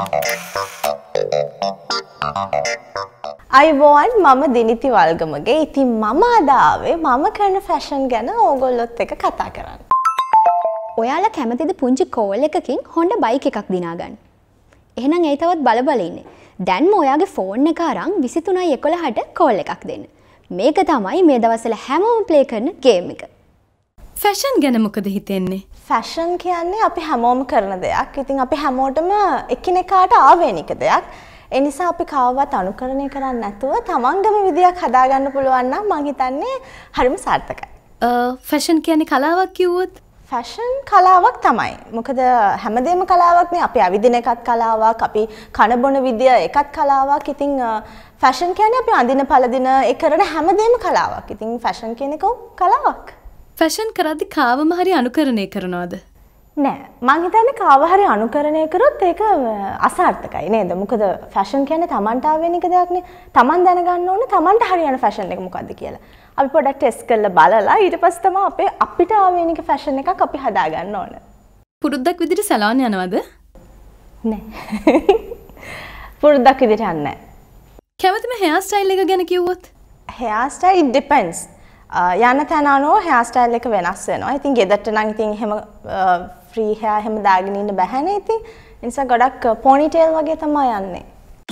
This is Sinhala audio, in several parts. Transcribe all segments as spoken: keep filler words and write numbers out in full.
අයිබෝන් මම දිනිති වල්ගමගේ. ඉතින් මම අද ආවේ මම කරන ෆැෂන් ගැන ඕගොල්ලොත් එක්ක කතා කරන්න. ඔයාලා කැමතිද පුංචි කෝල් එකකින් හොන්ඩා බයික් එකක් දිනා ගන්න? එහෙනම් ඒ තවත් බල බල ඉන්නේ. දැන්ම ඔයාගේ ෆෝන් එක අරන් විසි තුනයි එකොළහට කෝල් එකක් දෙන්න. මේක තමයි මේ දවස්වල හැමෝම ප්ලේ කරන ගේම් එක. ෆැෂන් ගැන මොකද හිතෙන්නේ? ෆැෂන් කියන්නේ අපි හැමෝම කරන දෙයක්. ඉතින් අපි හැමෝටම එකිනෙකාට ආවේනික දෙයක්. ඒ නිසා අපි කවවත් අනුකරණය කරන්නේ නැතුව තමන්ගම විදියක් හදාගන්න පුළුවන් නම් මං හිතන්නේ හරිම සාර්ථකයි. ෆැෂන් කියන්නේ කලාවක් කිව්වොත්? ෆැෂන් කලාවක් තමයි. මොකද හැමදේම කලාවක් නේ. අපි අවිදින එකත් කලාවක්, අපි කන බොන විදිය එකත් කලාවක්. ඉතින් ෆැෂන් කියන්නේ අපි අඳින පළදින ඒ කරන හැමදේම කලාවක්. ඉතින් ෆැෂන් කියන එක කලාවක්. ෆැෂන් කරද්දි කාවම හරි අනුකරණය කරනවද? නෑ. මං හිතන්නේ කාව හරි අනුකරණය කරොත් ඒක අසාර්ථකයි නේද? මොකද ෆැෂන් කියන්නේ Tamanට ආවෙනික දෙයක් නේ. Taman දැනගන්න ඕනේ Tamanට හරියන ෆැෂන් එක මොකද්ද කියලා. අපි පොඩ්ඩක් ටෙස්ට් කරලා බලලා ඊට පස්සේ තමයි අපේ අපිට ආවෙනික ෆැෂන් එකක් අපි හදාගන්න ඕන. පුරුද්දක් විදිහට සැලෝන් යනවද? නෑ. පුරුද්දක් විදිහට යන්නේ නෑ. කැමතිම හෙයාර් ස්ටයිල් එක ගැන කිව්වොත්? Hair style it depends. යන තැන අනුව හෙයාර් ස්ටයිල් එක වෙනස් වෙනවා. ඉතින් ගෙදරට නම් ඉතින් එහෙම ෆ්‍රී හෙයාර් එහෙම දාගෙන ඉන්න බැහැනේ. ඉතින් ඒ නිසා ගොඩක් පොනි ටේල් වගේ තමයි යන්නේ.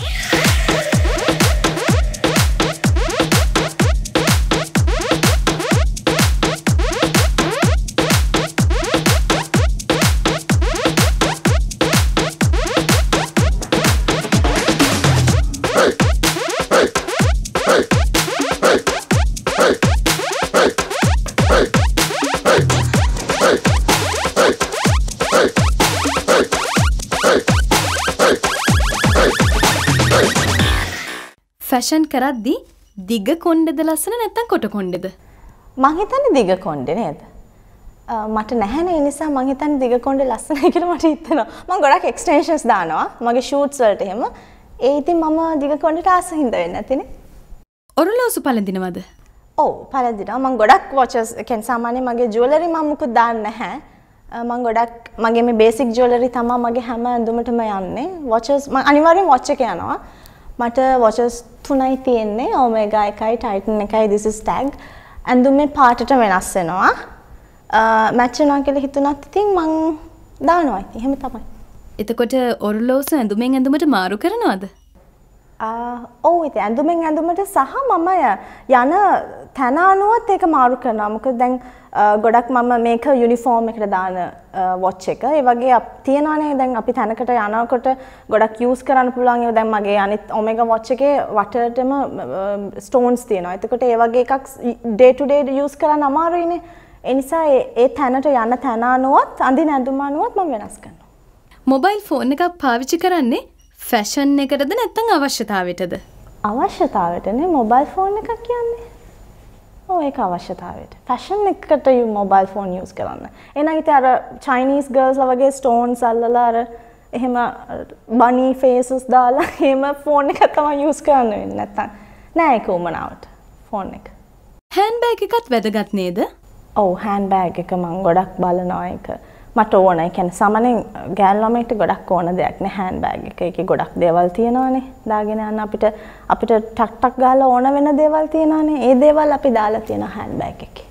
ෆැෂන් කරද්දි දිග කොණ්ඩෙද ලස්සන නැත්නම් කොට කොණ්ඩෙද? මං හිතන්නේ දිග කොණ්ඩේ නේද? මට නැහැනේ ඒ නිසා මං හිතන්නේ දිග කොණ්ඩේ ලස්සනයි කියලා මට හිතෙනවා. මං ගොඩක් එක්ස්ටෙන්ෂන්ස් දානවා මගේ ෂූට්ස් වලට එහෙම. ඒ ඉතින් මම දිග කොණ්ඩේට ආස හින්දා වෙන්නේ නැතිනේ. ඔරලෝසු පළඳිනවද? ඔව් පළඳිනවා. මං ගොඩක් වොචස් කියන්නේ සාමාන්‍යයෙන් මගේ ජුවලරි මම මුකුත් දාන්නේ නැහැ. මං ගොඩක් මගේ මේ බේසික් ජුවලරි තමයි මගේ හැම ඇඳුමටම යන්නේ. වොචස් මං අනිවාර්යෙන් වොච් එක යනවා. මට වොචස් තුනයි තියෙන්නේ. ඔමේගා එකයි, ටයිටන් එකයි, this is tag. ඇඳුමේ පාටට වෙනස් වෙනවා. මැච් වෙනවා කියලා හිතුණත් ඉතින් මං දානවා ඉතින්. එහෙම තමයි. එතකොට ඔරලෝසු ඇඳුමෙන් ඇඳුමට මාරු කරනවද? ඔව් ඉතින් ඇඳුමෙන් ඇඳුමට සහ මම යන තැන අනුවත් ඒක මාරු කරනවා. මොකද දැන් ගොඩක් මම මේක යුනිෆෝම් එකට දාන වොච් එක. ඒ වගේ තියෙනවානේ දැන් අපි තැනකට යනකොට ගොඩක් යූස් කරන්න පුළුවන්. ඒ දැන් මගේ අනිත් ඔමේගා වොච් එකේ වටේටම ස්ටෝන්ස් තියෙනවා. එතකොට ඒ වගේ එකක් ඩේ ටු ඩේ යූස් කරන්න අමාරුයිනේ. ඒ නිසා ඒ තැනට යන තැන අනුවත් අඳින ඇඳුම අනුවත් මම වෙනස් කරනවා. මොබයිල් ෆෝන් එකක් පාවිච්චි කරන්නේ ෆැෂන් එකටද නැත්නම් අවශ්‍යතාවයටද? අවශ්‍යතාවයටනේ මොබයිල් ෆෝන් එකක් කියන්නේ. ඔව් ඒක අවශ්‍යතාවයට. ෆැෂන් එකකට යු මොබයිල් ෆෝන් යූස් කරන්න. එහෙනම් ඉතින් අර චයිනීස් ගර්ල්ස්ලා වගේ ස්ටෝන්ස් අල්ලලා අර එහෙම බනි ෆේසස් දාලා එහෙම ෆෝන් එක තමයි යූස් කරන්න වෙන්නේ නැත්තම් නෑ ඒක උමනාවට ෆෝන් එක. හෑන්ඩ් බෑග් එකත් වැදගත් නේද? ඔව් හෑන්ඩ් බෑග් එක මම ගොඩක් බලනවා ඒක. මට ඕන. ඒ කියන්නේ සාමාන්‍යයෙන් ගෑනු ළමයිට ගොඩක් ඕන දෙයක් නේ හෑන්ඩ් බෑග් එක. ඒකේ ගොඩක් දේවල් තියෙනවානේ. දාගෙන යන්න අපිට අපිට ටක් ටක් ගාලා ඕන වෙන දේවල් තියෙනවානේ. ඒ දේවල් අපි දාලා තියෙන හෑන්ඩ් බෑග් එකේ.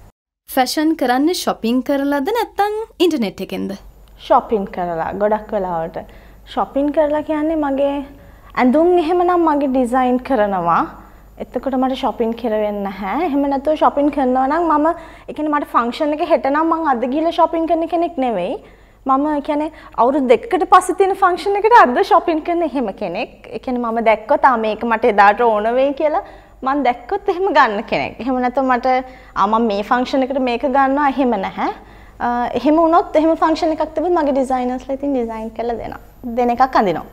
ෆැෂන් කරන්නේ shopping කරලාද නැත්නම් ඉන්ටර්නෙට් එකෙන්ද? shopping කරලා. ගොඩක් වෙලාවට shopping කරලා කියන්නේ මගේ ඇඳුම් එහෙමනම් මගේ ඩිසයින් කරනවා. එතකොට මට shopping කරවෙන්නේ නැහැ. එහෙම නැතුව shopping කරනවා නම් මම ඒ කියන්නේ මට function එක හෙට නම් මම අද ගිහලා shopping කරන කෙනෙක් නෙවෙයි. මම ඒ කියන්නේ අවුරුදු දෙකකට පස්සේ තියෙන function එකට අද shopping කරන එහෙම කෙනෙක්. ඒ කියන්නේ මම දැක්කොත් ආ මේක මට එදාට ඕන වෙයි කියලා මම දැක්කොත් එහෙම ගන්න කෙනෙක්. එහෙම නැතුව මට ආ මම මේ function එකට මේක ගන්නවා එහෙම නැහැ. එහෙම වුණොත් එහෙම function එකක් තිබුත් මගේ designers-ලා ඉතින් design කරලා දෙනවා. දෙන එකක් අඳිනවා.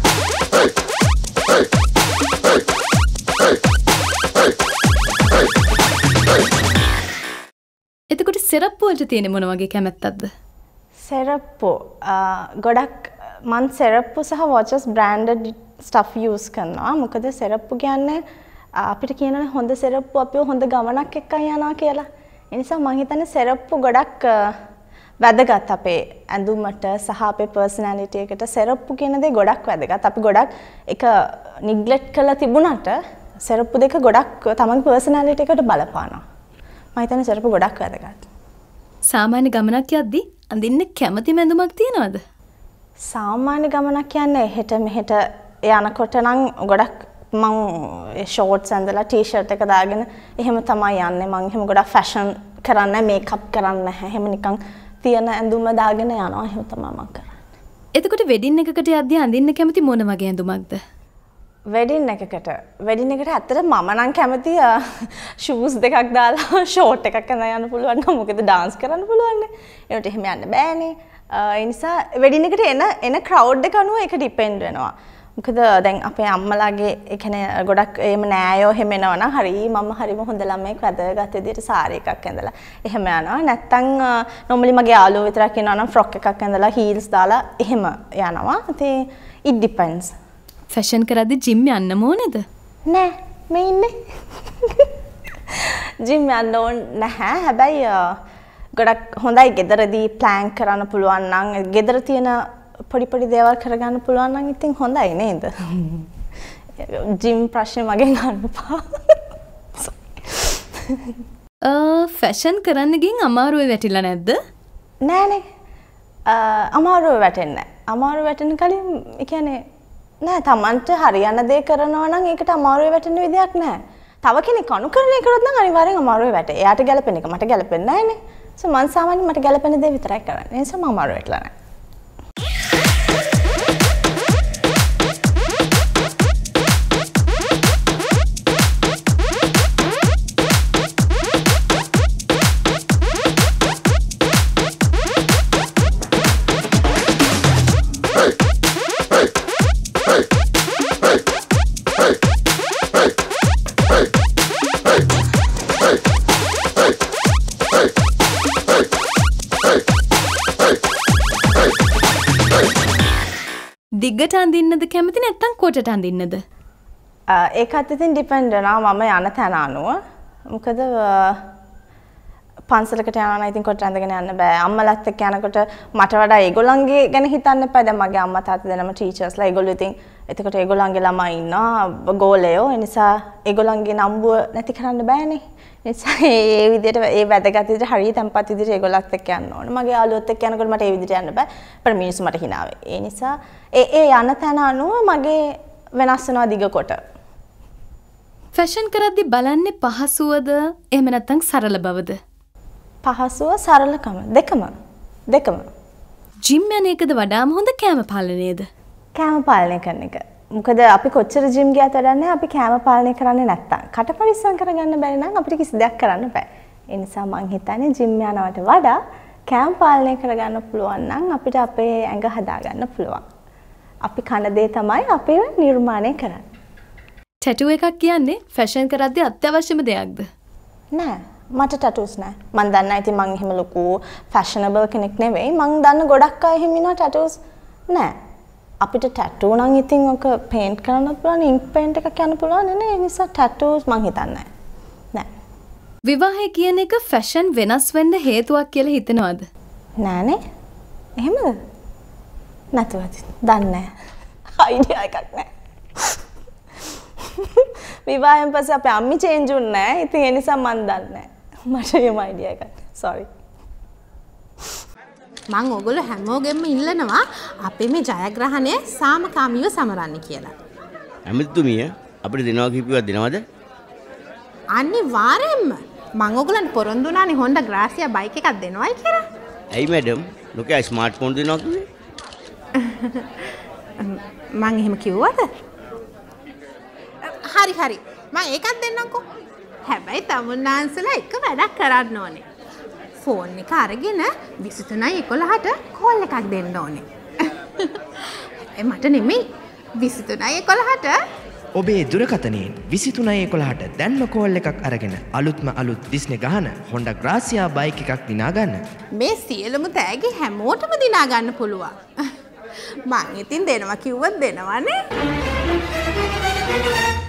Hey! සෙරප්පු වලට තියෙන මොන වගේ කැමැත්තක්ද? සෙරප්පු ගොඩක් මන් සෙරප්පු සහ watches branded stuff use කරනවා. මොකද සෙරප්පු කියන්නේ අපිට කියනනේ හොඳ සෙරප්පු අපිව හොඳ ගමනක් එක්ක යනවා කියලා. ඒ නිසා මම හිතන්නේ සෙරප්පු ගොඩක් වැදගත් අපේ ඇඳුමට සහ අපේ personality එකට සෙරප්පු කියන දේ ගොඩක් වැදගත්. අපි ගොඩක් ඒක neglect කරලා තිබුණාට සෙරප්පු දෙක ගොඩක් තමන්ගේ personality එකට බලපානවා. මම හිතන්නේ සෙරප්පු ගොඩක් වැදගත්. සාමාන්‍ය ගමනක් යද්දී අඳින්න කැමති මැඳුමක් තියනවද? සාමාන්‍ය ගමනක් කියන්නේ හෙට මෙහෙට යනකොට නම් ගොඩක් මං ෂෝට්ස් ඇඳලා ටී-ෂර්ට් එක දාගෙන එහෙම තමයි යන්නේ. මං එහෙම ගොඩක් ෆැෂන් කරන්නේ නැහැ, මේකප් කරන්නේ නැහැ. එහෙම නිකන් තියෙන ඇඳුම දාගෙන යනවා. එහෙම තමයි මං කරන්නේ. එතකොට වෙඩින් එකකට යද්දී අඳින්න කැමති මොන වගේ ඇඳුමක්ද? වෙඩින් එකකට වෙඩින් එකට ඇත්තට මම නම් කැමති ෂූස් දෙකක් දාලා ෂෝට් එකක් අඳලා යන්න පුළුවන් නම් මොකද ඩාන්ස් කරන්න පුළුවන් නේ. ඒකට එහෙම යන්න බෑනේ. ඒ නිසා වෙඩින් එකට එන එන ක්‍රවුඩ් එක අනුව ඒක ඩිපෙන්ඩ් වෙනවා. මොකද දැන් අපේ අම්මලාගේ ඒ කියන්නේ ගොඩක් එහෙම නෑයෝ එහෙම එනවනම් හරි මම හරිම හොඳ ළමෙක් වැදගත් විදියට සාරි එකක් ඇඳලා එහෙම යනවා. නැත්තම් normally මගේ යාළුවෝ විතරක් ඉන්නවා නම් ෆ්‍රොක් එකක් ඇඳලා හීල්ස් දාලා එහෙම යනවා. ඉතින් it depends. ෆැෂන් කරද්දී ජිම් යන්න ඕනේද? නෑ මේ ඉන්නේ. ජිම් යන්න ඕන නැහැ. හැබැයි ගොඩක් හොඳයි ගෙදරදී ප්ලෑන් කරන්න පුළුවන් නම් ගෙදර තියෙන පොඩි පොඩි දේවල් කරගන්න පුළුවන් නම් ඉතින් හොඳයි නේද? ජිම් ප්‍රශ්නේ මගෙන් අහන්න එපා. ෆැෂන් කරන්න ගින් අමාරුවේ වැටිලා නැද්ද? නෑනේ. අමාරුවේ වැටෙන්නේ නැහැ. අමාරුවේ වැටෙන කලින් ඒ කියන්නේ නෑ Tamanට හරියන දේ කරනවා නම් ඒකට අමාරුවේ වැටෙන්න විදියක් නෑ. තව කෙනෙක් අනුකරණය කරොත් නම් අනිවාර්යෙන් අමාරුවේ වැටේ. එයාට ගැලපෙන එක මට ගැලපෙන්නේ නෑනේ. සෝ මං සාමාන්‍යයෙන් මට ගැලපෙන දේ විතරයි කරන්නේ. ඒ නිසා මම අමාරුවේ වැටලා නෑ. දිග්ගට අඳින්නද කැමති නැත්නම් කොටට අඳින්නද? ඒකත් ඉතින් ඩිපෙන්ඩ් වෙනවා මම යන තැන අනුව. මොකද පන්සලකට යනවා නම් ඉතින් කොට අඳගෙන යන්න බෑ. අම්මලාත් එක්ක යනකොට මට වඩා ඒගොල්ලන්ගේ ගැන හිතන්න එපා. දැන් මගේ අම්මා තාත්තා දෙනම ටීචර්ස්ලා ඒගොල්ලෝ ඉතින් එතකොට ඒගොල්ලන්ගේ ළමයි ඉන්නවා ගෝලයෝ. ඒ නිසා ඒගොල්ලන්ගේ නම්බුව නැති කරන්න බෑනේ. ඒ නිසා ඒ විදිහට ඒ වැදගත් විදිහට හරිය තැම්පත් විදිහට ඒගොල්ලත් එක්ක යන්න ඕනේ. මගේ යාළුවොත් එක්ක යනකොට මට ඒ විදිහට යන්න බෑ. ਪਰ මිනිස්සු මට hina වෙයි. ඒ නිසා ඒ ඒ යන තැන අනුව මගේ වෙනස් වෙනවා දිග කොට. ෆැෂන් කරද්දී බලන්නේ පහසුවද එහෙම නැත්නම් සරල බවද? පහසුව සරලකම දෙකම දෙකම. ජිම් යන එකද වඩාම හොඳ කෑම පාලනයද? කෑම පාලනය කරන එක. මොකද අපි කොච්චර ජිම් ගියත් වැඩන්නේ අපි කෑම පාලනය කරන්නේ නැත්තම්. කට පරිස්සම් කරගන්න බැරි නම් අපිට කිසි දෙයක් කරන්න බෑ. ඒ නිසා මං හිතන්නේ ජිම් යනවට වඩා කෑම පාලනය කරගන්න පුළුවන් නම් අපිට අපේ ඇඟ හදාගන්න පුළුවන්. අපි කන දේ තමයි අපේ නිර්මාණය කරන්නේ. ටැටු එකක් කියන්නේ ෆැෂන් කරද්දී අත්‍යවශ්‍යම දෙයක්ද? නෑ. මට ටැටූස් නෑ. මං දන්නා ඉතින් මං එහෙම ලොකු ෆැෂනබල් කෙනෙක් නෙවෙයි. මං දන්න ගොඩක් අය එහෙම ඉන්නවා ටැටූස් නෑ. අපිට ටැටූ නම් ඉතින් ඔක පේන්ට් කරන්න පුළුවන්, ඉන්ක් පේන්ට් එකක් යන්න පුළුවන් නේ. ඒ නිසා ටැටූස් මං හිතන්නේ නෑ. විවාහය කියන එක ෆැෂන් වෙනස් වෙන්න හේතුවක් කියලා හිතනවද? නෑනේ. එහෙමද? නැතුවද? දන්නේ නෑ. අයිඩියා එකක් නෑ. විවාහයෙන් පස්සේ අපේ අම්මි චේන්ජ් වුනේ නෑ. ඉතින් ඒ නිසා මන් දන්නේ නෑ. මට එහෙම අයිඩියා එකක් නෑ. sorry. මං ඔයගොල්ලෝ හැමෝගෙම ඉල්ලනවා අපි මේ ජයග්‍රහණය සාමකාමීව සමරන්න කියලා. ඇමතිතුමිය අපිට දෙනවා කිව්වත් දෙනවද? අනිවාර්යෙන්ම. මං ඔයගොල්ලන්ට පොරොන්දු වුණානේ Honda Grazia බයික් එකක් දෙනවයි කියලා. ඇයි මැඩම්? ලෝකයා ස්මාර්ට්ෆෝන් දෙනවා කිව්වේ? මං එහෙම කිව්වද? හරි හරි. මං ඒකත් දෙන්නම්කෝ. හැබැයි තමුන්නාන්සලා එක වැඩක් කරන්න ඕනේ. ෆෝන් එක අරගෙන විසි තුනයි එකොළහට කෝල් එකක් දෙන්න ඕනේ. ඒ මට නෙමෙයි විසි තුනයි එකොළහට ඔබේ දුරකථනයෙන් විසිතුනයි එකොළහට දැන්ම කෝල් එකක් අරගෙන අලුත්ම අලුත් දිස්නේ ගහන Honda Grazia බයික් එකක් දිනා ගන්න. මේ සියලුම තෑගි හැමෝටම දිනා ගන්න පුළුවන්. මං ඉතින් දෙනවා කිව්වොත් දෙනවනේ.